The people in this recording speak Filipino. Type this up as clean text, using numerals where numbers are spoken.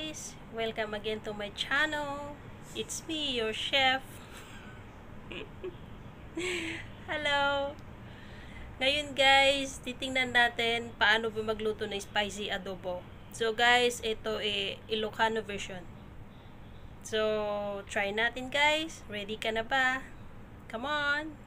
guys! Welcome again to my channel. It's me, your chef. Hello! Ngayon guys, titingnan natin paano ba magluto ng spicy adobo. So guys, ito Ilocano version. So, try natin guys. Ready ka na ba? Come on!